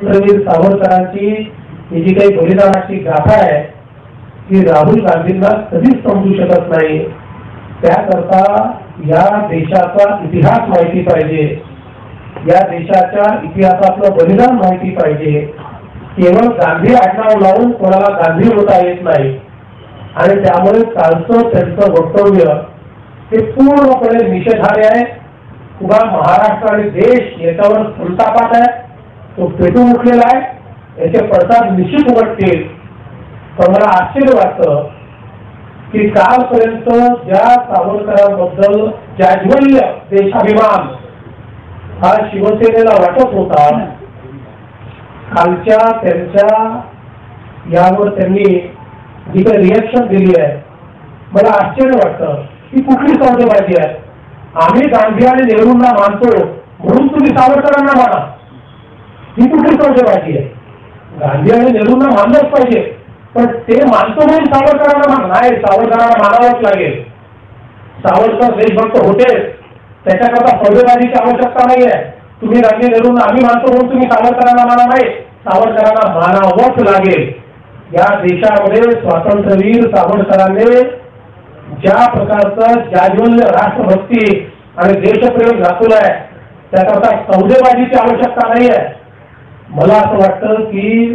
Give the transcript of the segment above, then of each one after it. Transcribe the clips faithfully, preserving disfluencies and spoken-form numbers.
स्वातंत्र्यवीर सावरकरांची ही जी काही बलिदानाची गाथा आहे ती राहुल गांधींना कधीच समजू शकत नाही. त्याकरता या देशाचा इतिहास माहिती पाहिजे, या देशाच्या इतिहासातलं बलिदान माहिती पाहिजे. केवळ गांधी आडनाव लावून कोणाला गांधी होता येत नाही आणि त्यामुळे कालचं त्यांचं वक्तव्य ते पूर्णपणे निषेधार्ह आहे. उभा महाराष्ट्र आणि देश याच्यावर संतापात आहे, तो पेटून उठलेला आहे. याचे पडसाद निश्चित उमटतील. पण मला आश्चर्य वाटतं की कालपर्यंत ज्या सावरकरांबद्दल जाज्वल्य देशाभिमान हा शिवसेनेला वाटत होता, कालच्या त्यांच्या यावर त्यांनी जी काही रिएक्शन दिली आहे, मला आश्चर्य वाटतं की कुठली सौदेबाजी आहे. आम्ही गांधी आणि नेहरूंना मानतो म्हणून तुम्ही सावरकरांना माना, ही कुठली सौदेबाजी आहे. गांधी आणि नेहरूंना मानलंच पाहिजे, पण ते मानतो म्हणून सावरकरांना मान नाही, सावरकरांना मानावंच लागेल. सावरकर देशभक्त होते, त्याच्याकरता सौदेबाजीची आवश्यकता नाही आहे. तुम्ही गांधी नेहरूंना आम्ही मानतो म्हणून तुम्ही सावरकरांना माना नाही, सावरकरांना मानावंच लागेल. या देशामध्ये स्वातंत्र्यवीर सावरकरांनी ज्या प्रकारचा जाज्वल्य राष्ट्रभक्ती आणि देशप्रेम दाखवलाय त्याकरता सौदेबाजीची आवश्यकता नाही आहे. मला असं वाटतं की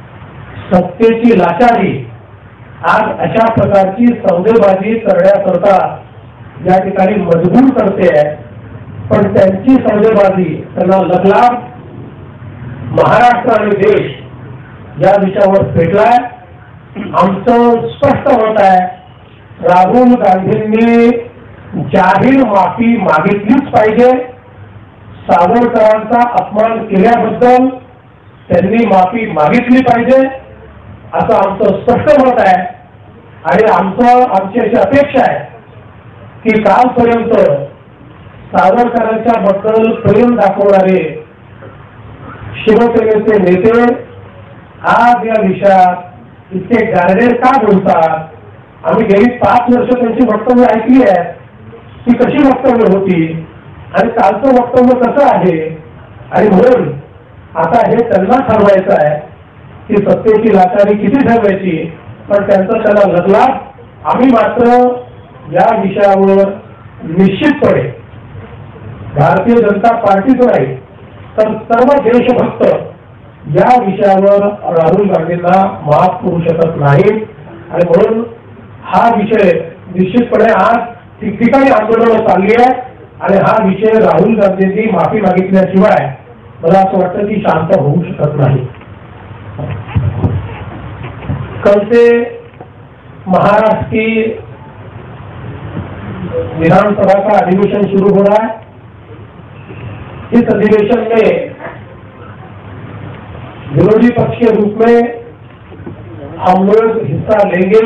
सत्तेची लाचारी आज अशा प्रकारची सौदेबाजी करण्याकरता या ठिकाणी मजबूर करते आहे. पण त्यांची सौदेबाजी त्यांना लगलाग महाराष्ट्र आणि देश या विषयावर पेटलाय. आमचं स्पष्ट मत आहे, राहुल गांधींनी जाहीर माफी मागितलीच पाहिजे. सावरकरांचा अपमान केल्याबद्दल त्यांनी माफी मागितली पाहिजे असं आमचं स्पष्ट मत आहे. आणि आमचं आमची अशी अपेक्षा आहे की कालपर्यंत सावरकरांच्या बद्दल प्रेम दाखवणारे शिवसेनेचे नेते आज या विषयात इतके गारडेर का बोलतात. आम्ही गेली पाच वर्ष त्यांची वक्तव्य ऐकली आहे, ती कशी वक्तव्य होती आणि कालचं वक्तव्य कसं आहे. आणि म्हणून आता हे त्यांना ठरवायचं आहे की सत्तेची लाचारी किती ठरवायची. पण त्यांचं त्याला लगलाग. आम्ही मात्र या विषयावर निश्चितपणे भारतीय जनता पार्टीच नाही तर सर्व देशभक्त या विषयावर राहुल गांधींना माफ करू शकत नाही. आणि म्हणून हा विषय निश्चितपणे आज ठिकठिकाणी आंदोलनं चालली आहे आणि हा विषय राहुल गांधींनी माफी मागितल्याशिवाय मला असं वाटतं की शांत होऊ शकत नाही. कल से महाराष्ट्र की विधानसभा का अधिवेशन शुरू हो रहा है. इस अधिवेशन में विरोधी पक्ष के रूप में हम लोग हिस्सा लेंगे.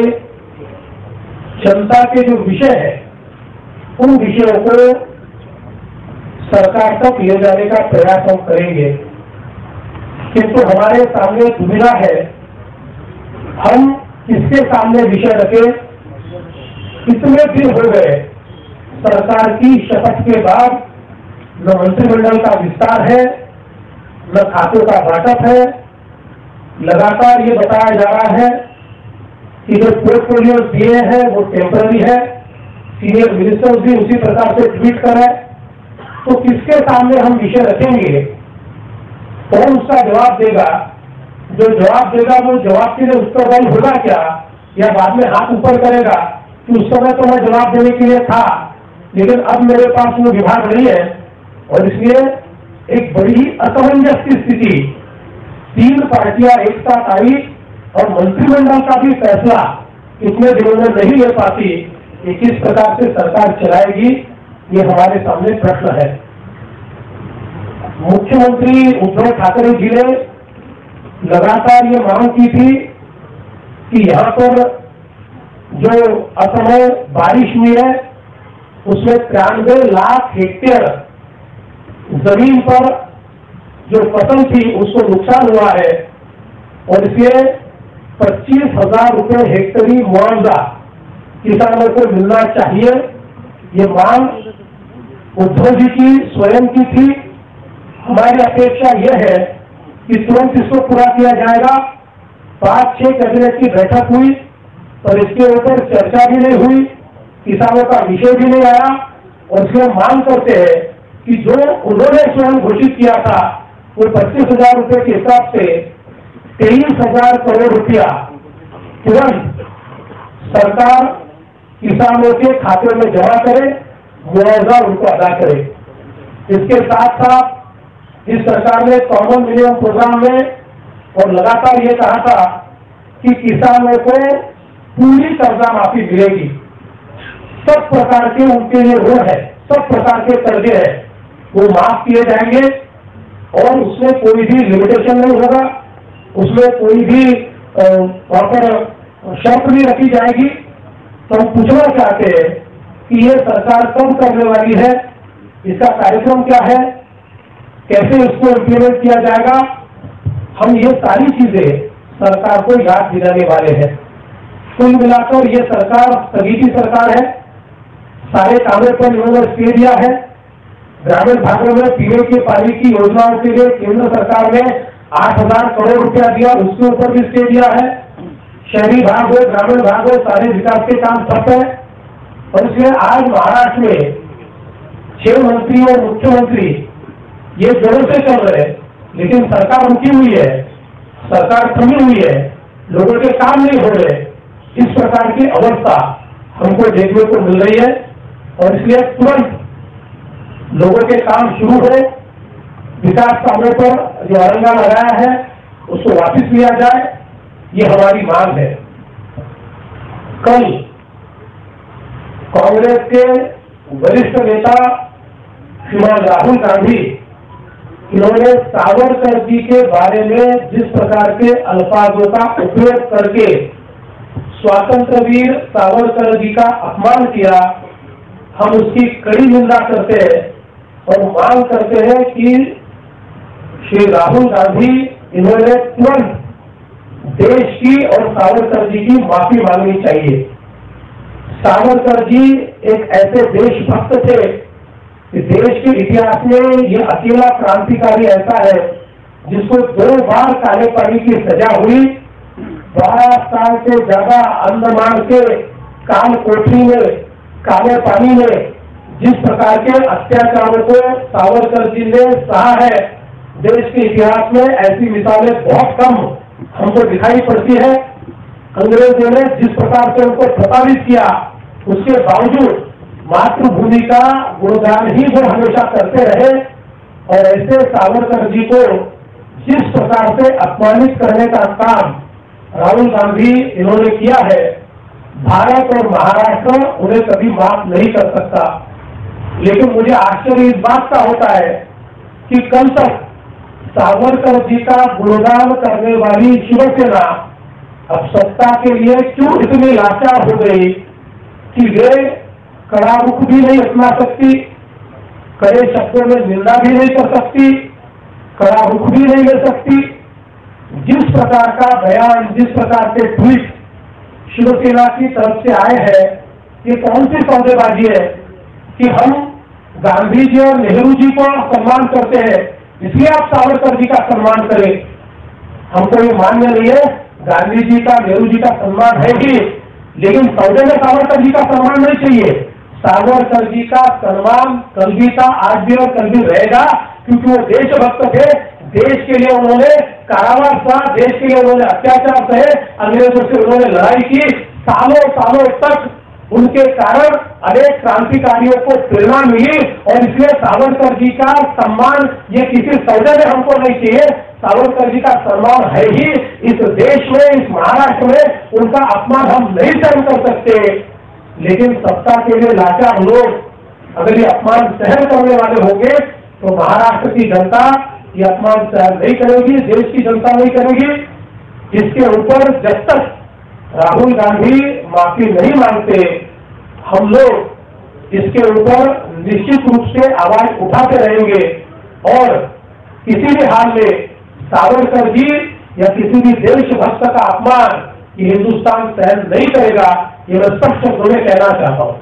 जनता के जो विषय है उन विषयों को सरकार तक ले जाने का प्रयास हम करेंगे. किंतु हमारे सामने दुविधा है, हम किसके सामने विषय रखें. कितने दिन हो गए सरकार की शपथ के बाद न मंत्रिमंडल का विस्तार है न खातों का बांटअप है. लगातार ये बताया जा रहा है कि जो पोर्टफोलियो दिए हैं वो टेम्पररी है. सीनियर मिनिस्टर्स भी उसी प्रकार से ट्वीट कर रहे. तो किसके सामने हम विषय रखेंगे, कौन उसका जवाब देगा. जो जवाब देगा वो जवाब के लिए उत्तरदायी होगा क्या या बाद में हाथ ऊपर करेगा कि उस समय तो मैं जवाब देने के लिए था लेकिन अब मेरे पास वो विभाग नहीं है. और इसलिए एक बड़ी असमंजस की स्थिति. तीन पार्टियां एक साथ आई और मंत्रिमंडल का भी फैसला इतने दिनों में नहीं ले पाती. ये किस प्रकार से सरकार चलाएगी, ये हमारे सामने प्रश्न है. मुख्यमंत्री उद्धव ठाकरे जी ने लगातार ये मांग की थी कि यहाँ पर जो असमय बारिश हुई है उसमें तिरानवे लाख हेक्टेयर जमीन पर जो फसल थी उसको नुकसान हुआ है और इसलिए पच्चीस हजार रुपये हेक्टेरी मुआवजा किसानों को मिलना चाहिए. ये मांग उद्धव जी की स्वयं की थी. हमारी अपेक्षा यह है कि तुरंत इसको पूरा किया जाएगा। पांच छह कैबिनेट की बैठक हुई पर इसके ऊपर चर्चा भी नहीं हुई, किसानों का विषय भी नहीं आया। और इसलिए मांग करते हैं कि जो उन्होंने स्वयं घोषित किया था वो पच्चीस हजार रुपए के हिसाब से तेईस हजार करोड़ रुपया तुरंत सरकार किसानों के खाते में जमा करे, मुआवजा उनको अदा करे। इसके साथ साथ इस सरकार ने कॉमन मिनिमम प्रोग्राम में और लगातार ये कहा था कि किसानों को पूरी कर्जा माफी मिलेगी। सब प्रकार के उनके लिए ऋण है, सब प्रकार के कर्जे है वो माफ किए जाएंगे और उसमें कोई भी लिमिटेशन नहीं होगा, उसमें कोई भी वहां पर शर्त नहीं रखी जाएगी। तो हम पूछना चाहते हैं कि ये सरकार कब करने वाली है, इसका कार्यक्रम क्या है, कैसे इसको इम्प्लीमेंट किया जाएगा। हम ये सारी चीजें सरकार को याद दिलाने वाले हैं। कुल मिलाकर ये सरकार स्थगित सरकार है, सारे कामों पर इन्होंने स्टे दिया है। ग्रामीण भागों में पीने के पानी की योजनाओं के लिए केंद्र सरकार ने आठ हजार करोड़ रुपया दिया, उसके ऊपर भी स्टे दिया है। शहरी भाग हो, ग्रामीण भाग हो, सारे विकास के काम ठप है। और इसलिए आज महाराष्ट्र में छह मंत्री और मुख्यमंत्री ये जोरों से चल रहे हैं, लेकिन सरकार रुकी हुई है, सरकार थमी हुई है, लोगों के काम नहीं हो रहे। इस प्रकार की अवस्था हमको देखने को मिल रही है और इसलिए तुरंत लोगों के काम शुरू हो, विकास कामों पर जो अरंगा लगाया है उसको वापस लिया जाए, ये हमारी मांग है। कल कांग्रेस के वरिष्ठ नेता श्रीमान राहुल गांधी इन्होंने सावरकर जी के बारे में जिस प्रकार के अल्फाजों का उपयोग करके स्वातंत्र वीर सावरकर जी का अपमान किया, हम उसकी कड़ी निंदा करते हैं और मांग करते हैं कि श्री राहुल गांधी इन्होंने तुरंत देश की और सावरकर जी की माफी मांगनी चाहिए। सावरकर जी एक ऐसे देशभक्त थे कि देश के इतिहास में ये अकेला क्रांतिकारी ऐसा है जिसको दो बार काले पानी की सजा हुई। बारह साल से ज्यादा अंडमान के काल कोठरी में काले पानी में जिस प्रकार के अत्याचारों को सावरकर जी ने सहा है, देश के इतिहास में ऐसी मिसालें बहुत कम हमको दिखाई पड़ती है। अंग्रेजों ने जिस प्रकार से उनको प्रताड़ित किया, उसके बावजूद मातृभूमि का गुणगान ही वो हमेशा करते रहे। और ऐसे सावरकर जी को जिस प्रकार से अपमानित करने का काम राहुल गांधी इन्होंने किया है, भारत और महाराष्ट्र उन्हें कभी माफ नहीं कर सकता। लेकिन मुझे आश्चर्य इस बात का होता है कि कल तक सावरकर जी का गुणगान करने वाली शिवसेना अब सत्ता के लिए क्यों इतनी लाचार हो गई कि वे कड़ा रुख भी नहीं अपना सकती, कड़े शब्दों में निंदा भी नहीं कर सकती, कड़ा रुख भी नहीं ले सकती। जिस प्रकार का बयान, जिस प्रकार के ट्वीट शिवसेना की तरफ से आए हैं, ये कौन सी सौदेबाजी है कि हम गांधी जी और नेहरू जी को सम्मान करते हैं इसलिए आप सावरकर जी का सम्मान करें। हमको ये मान्य नहीं है, गांधी जी का नेहरू जी का सम्मान है ही, लेकिन सौदे में सावरकर जी का सम्मान नहीं चाहिए। सावरकर जी का सम्मान कल भी था, आज भी और कल भी रहेगा, क्योंकि वो देशभक्त थे। देश के लिए उन्होंने कारावास सहा, देश के लिए उन्होंने अत्याचार सहे, अंग्रेजों से उन्होंने लड़ाई की। सालों सालों तक उनके कारण अनेक क्रांतिकारियों को प्रेरणा मिली और इसलिए सावरकर जी का सम्मान ये किसी सौदे में हमको नहीं चाहिए। सावरकर जी का सम्मान है ही। इस देश में, इस महाराष्ट्र में उनका अपमान हम नहीं सहन कर सकते। लेकिन सत्ता के लिए लाचार लोग अगर ये अपमान सहन करने वाले होंगे तो महाराष्ट्र की जनता ये अपमान सहन नहीं करेगी, देश की जनता नहीं करेगी। इसके ऊपर जब तक राहुल गांधी माफी नहीं मांगते, हम लोग इसके ऊपर निश्चित रूप से आवाज उठाते रहेंगे और किसी भी हाल में सावरकर जी या किसी भी देशभक्त का अपमान ये हिंदुस्तान सहन नहीं करेगा। ये मैं स्पष्ट शब्दों में कहना चाहता हूं।